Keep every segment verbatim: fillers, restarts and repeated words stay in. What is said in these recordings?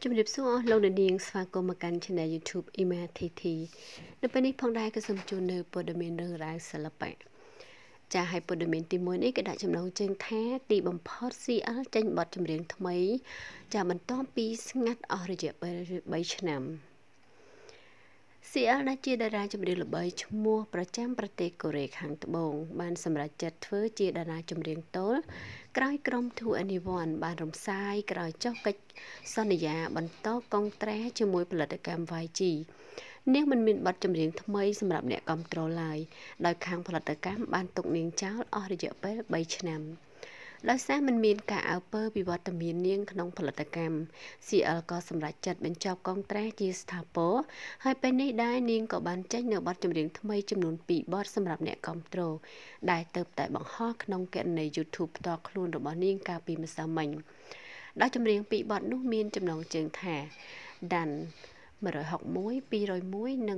ជំរាបសួរលោកអ្នកនាងស្វាគមន៍មកកាន់ Channel YouTube Ima ធី ធី នៅពេលនេះផងដែរក៏សូមជូននៅព័ត៌មានរឿងរ៉ាវសិល្បៈចាហើយព័ត៌មានទីមួយនេះក៏ដាក់ចំណងជើងថាទីបំផុត ซี អែល ចេញបទចម្រៀងថ្មីចាបន្ទាប់ពីស្ងាត់អស់រយៈពេលបីឆ្នាំ ซี អែល ដែលជាតារាចម្រៀងល្បីឈ្មោះប្រចាំប្រទេសកូរ៉េខាងត្បូងបានសម្រេចចិត្តធ្វើជាតារាចម្រៀងទល់ក្រោយក្រុម Two Anyone បានរំសាយក្រោយចុះកិច្ចសន្យាបន្តកុងត្រាជាមួយផលិតកម្ម វ៉ៃ ជី នាងមិនមានបទចម្រៀងថ្មីសម្រាប់អ្នកគាំទ្រឡើយដោយខាងផលិតកម្មបានទុកនាងចោលអស់រយៈពេលបីឆ្នាំដោយសារមិនមានការអើពើវិវត្តមាននាងក្នុងផលិតកម្ម ซี អែល ក៏សម្រេចចិត្តបញ្ចប់កុងត្រាជាស្ថាពរហើយពេលនេះដែរនាងក៏បានចេញនូវបទចម្រៀងថ្មីចំនួនពីរបទសម្រាប់អ្នកគាំទ្រដែលទៅតែបង្ហោះក្នុងគណនី YouTube ផ្ទាល់ខ្លួនរបស់នាងកាលពីម្សិលមិញដោយចម្រៀងពីរបទនោះមានចំណងជើងថា Dan មួយហកមួយ ពីរយមួយ និង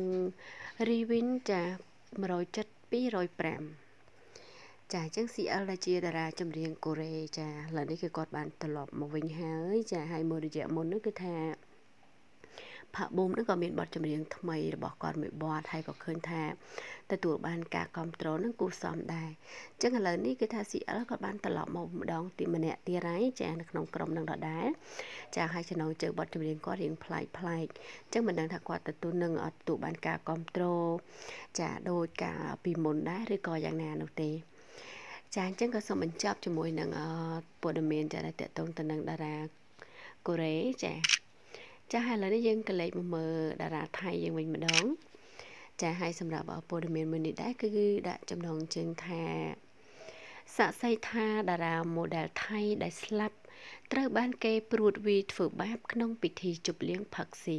Rewin ចាមួយរយចិត ពីរយប្រាំចាអញ្ចឹង ซี អែល ដែលជាតារាចម្រៀងកូរ៉េចាឥឡូវនេះគឺគាត់បានត្រឡប់មកវិញហើយចាហើយមួយរយៈមុននោះគឺថាផាក់ប៊ូមនោះក៏មានបទចម្រៀងថ្មីរបស់គាត់មួយបទហើយក៏ឃើញថាទទួលបានការគាំទ្រនឹងគួរសមដែរអញ្ចឹងឥឡូវនេះគឺថា ซี អែល គាត់បានត្រឡប់មកម្ដងទីម្នាក់ទៀតហើយចានៅក្នុងក្រុមនឹងដដែលចាហើយចំណងជើងបទចម្រៀងគាត់រៀងប្លែកប្លែកអញ្ចឹងមិនដឹងថាគាត់ទទួលនឹងអត់ទទួលបានការគាំទ្រចាដោយការពីមុនដែរឬក៏យ៉ាងណានោះទេចាអញ្ចឹងក៏សូមបញ្ចប់ជាមួយនឹងព័ត៌មានចាដែលតកតងទៅនឹងតារាកូរ៉េចាចាហើយឥឡូវនេះយើងក៏លេខមកមើលតារាថៃយើងវិញម្ដងចាហើយសម្រាប់ព័ត៌មានមួយនេះដែរគឺដាក់ចំណងជើងថាសាក់សីថាតារា model ថៃដែលស្លាប់ត្រូវបានគេព្រួតវាយធ្វើបាបក្នុងពិធីជប់លៀងផឹកស៊ី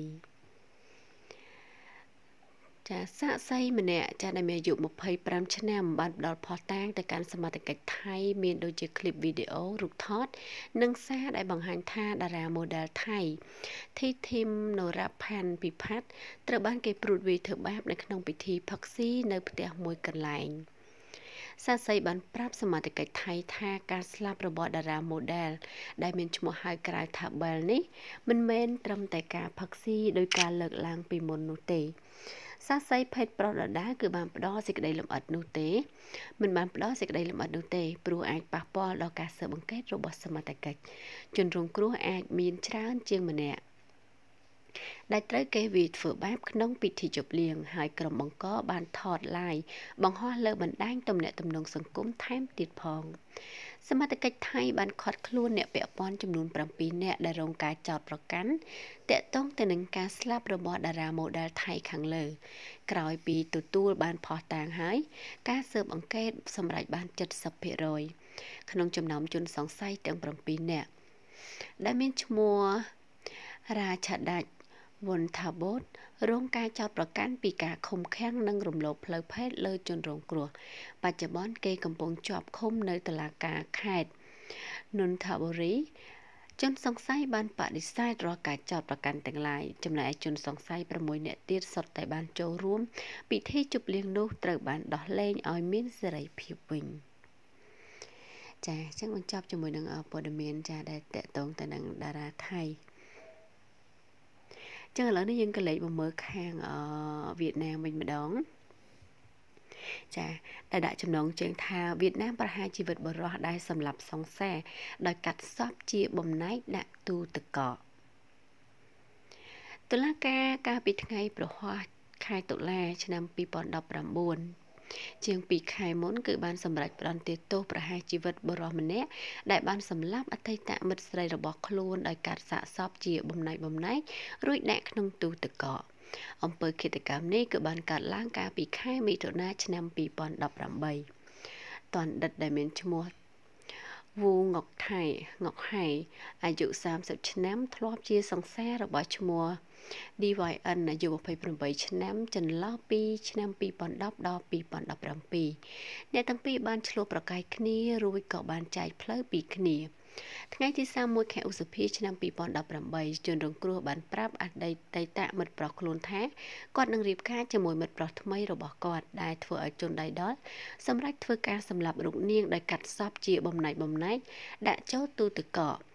ចាសាក់សីម្នាក់ចាដែលមានអាយុម្ភៃប្រាំឆ្នាំបានផ្ដល់ភស្តុតាងទៅកាន់សមត្ថកិច្ចថៃមានដូចជាឃ្លីបវីដេអូរូបថតនិងសារដែលបង្ហាញថាតារា model ថៃ ធីធីម ណូរ៉ាផាន់ពីផាត់ត្រូវបានគេព្រួតវាយធ្វើបាបនៅក្នុងពិធីផឹកស៊ីនៅផ្ទះមួយកន្លែងសាស័យបានប្រាប់សមត្ថកិច្ចថៃថាការស្លាប់របស់តារា model ដែលមានឈ្មោះហៅក្រៅថា Bell នេះមិនមែនត្រឹមតែការផឹកស៊ីដោយការលើកឡើងពីមុននោះទេសាស័យភេទប្រុសដដែលគឺបានផ្ដល់សេចក្តីលម្អិតនោះទេមិនបានផ្ដល់សេចក្តីលម្អិតនោះទេព្រោះអាចប៉ះពាល់ដល់ការស៊ើបអង្កេតរបស់សមត្ថកិច្ចជនរងគ្រោះអាចមានច្រើនជាងម្នាក់ដែលត្រូវគេវាយធ្វើបាបក្នុងពិធីជប់លៀងហើយក្រុមបង្កបានថត live បង្ហោះលើបណ្ដាញទំនាក់ទំនងសង្គមថែមទៀតផងសមត្ថកិច្ចថៃបានឃាត់ខ្លួនអ្នកពាក់ព័ន្ធចំនួនប្រាំពីរនាក់ដែលរងការចោទប្រកាន់ទាក់ទងទៅនឹងការស្លាប់របស់តារា model ថៃខាងលើក្រោយពីទទួលបានភស្តុតាងហើយការស៊ើបអង្កេតសម្រេចបាន เจ็ดสิบเปอร์เซ็นต์ ក្នុងចំណោមជនសង្ស័យទាំងប្រាំពីរនាក់ដែលមានឈ្មោះរាឆាដាច់វុនថាបូតរងការចោទប្រកាន់ពីការឃុំឃាំងនិងរំលោភផ្លូវភេទលើជនរងគ្រោះបច្ចុប្បន្នគេកំពុងជាប់ឃុំនៅតុលាការខេត្តនន្ទបុរីជនសង្ស័យបានបដិសេធរាល់ការចោទប្រកាន់ទាំងឡាយចំណែកជនសង្ស័យប្រាំមួយនាក់ទៀតសុទ្ធតែបានចូលរួមពិធីជប់លៀងនោះត្រូវបានដោះលែងឲ្យមានសេរីភាពវិញចាអញ្ចឹងបញ្ចប់ជាមួយនឹងព័ត៌មានចាដែលតកតងទៅនឹងតារាថៃចឹងឥឡូវនេះយើងក៏លេខមកមើលខាងអឺវៀតណាមវិញម្ដងចាដែលដាក់ចំណងជើងថាវៀតណាមប្រហារជីវិតបុរសដែលសម្លាប់សង្សារដោយកាត់សពជាបំណែកដាក់ទូទឹកកកតុលាការកាលពីថ្ងៃប្រហ័សខែតុលាឆ្នាំពីរពាន់ដប់ប្រាំបួនជាងពីរខែមុនគឺបានសម្រេចផ្តន្ទាទោសប្រហារជីវិតបុរសម្នាក់ដែលបានសម្លាប់អតីតមិត្តស្រីរបស់ខ្លួនដោយកាត់សាកសពជាបំណែកបំណែករួចដាក់ក្នុងទូទឹកកកអំពើឃាតកម្មនេះគឺបានកើតឡើងកាលពីខែមិថុនាឆ្នាំពីរពាន់ដប់ប្រាំបីតនដិតដែលមានឈ្មោះវូងុកថៃងុកហៃអាយុសាមសិបឆ្នាំធ្លាប់ជាសង្សាររបស់ឈ្មោះ ឌី វ៉ៃ អិន អាយុម្ភៃប្រាំបីឆ្នាំចន្លោះពីឆ្នាំពីរពាន់ដប់ដល់ពីរពាន់ដប់ប្រាំពីរអ្នកទាំងពីរបានឆ្លោះប្រកែកគ្នារួចក៏បានចែកផ្លូវពីគ្នាថ្ងៃទីសាមមួយខែឧសភាឆ្នាំពីរពាន់ដប់ប្រាំបីជនរងគ្រោះបានប្រាប់អតីតមិត្តប្រុសខ្លួនថាគាត់នឹងរៀបការជាមួយមិត្តប្រុសថ្មីរបស់គាត់ដែលធ្វើឲ្យជនដៃដល់សម្រាប់ធ្វើការសម្លាប់រូបនាងដោយកាត់សពជាបំណែកបំណែកដាក់ចូលទូទឹកកក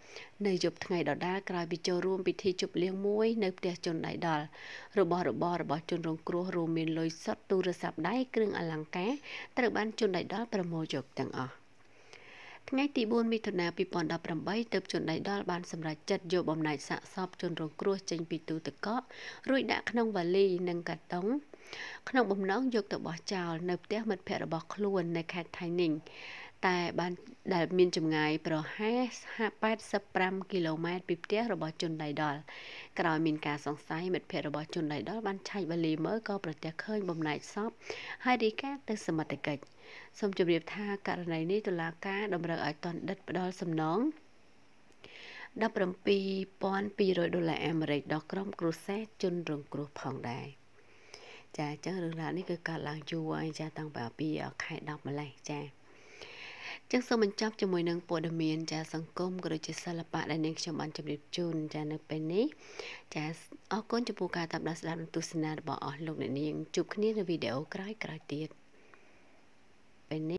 នៅយប់ថ្ងៃដដែលក្រោយពីចូលរួមពិធីជប់លៀងមួយនៅផ្ទះជនដៃដល់របស់របររបស់ជនរងគ្រោះរួមមានលុយសុទ្ធទូរស័ព្ទដៃគ្រឿងអលង្ការត្រូវបានជនដៃដល់ប្រមូលយកទាំងអស់ថ្ងៃទីបួនមិថុនាពីរពាន់ដប់ប្រាំបីទើបជនដៃដល់បានសម្រេចចិត្តយកបំណែកសាកសពជនរងគ្រោះចេញពីទូទឹកកករួចដាក់ក្នុងវ៉ាលីនិងកាតុងក្នុងបំណងយកទៅបោះចោលនៅផ្ទះមិត្តភ័ក្តិរបស់ខ្លួននៅខេត្តថៃនីងតែបានដែលមានចម្ងាយប្រហែលប៉ែតសិបប្រាំគីឡូម៉ែត្រពីផ្ទះរបស់ជនដៃដល់ក្រោយមានការសង្ស័យមិត្តភ័ក្តិរបស់ជនដៃដល់បានឆែកវ៉ាលីមើលក៏ប្រទះឃើញបំណែកសពហើយរាយការណ៍ទៅសមត្ថកិច្ចសូមជម្រាបថាករណីនេះតុលាការតម្រូវឲ្យតនដិតផ្ដល់សំណងដប់ប្រាំពីរពាន់ពីររយដុល្លារអាមេរិកដល់ក្រុមគ្រួសារជនរងគ្រោះផងដែរចាអញ្ចឹងរឿងរ៉ាវនេះគឺកើតឡើងយូរហើយចាតាំងពីខែដប់ម្លេះចាចឹងសូមបញ្ចប់ជាមួយនឹងព័ត៌មានចាសង្គមក៏ដូចជាសិល្បៈដែលនាងខ្ញុំបានជម្រាបជូនចានៅពេលនេះចាអរគុណចំពោះការតាមដានស្ដាប់និងទស្សនារបស់អស់លោកអ្នកនាងជួបគ្នានៅវីដេអូក្រោយៗទៀតពេលនេះ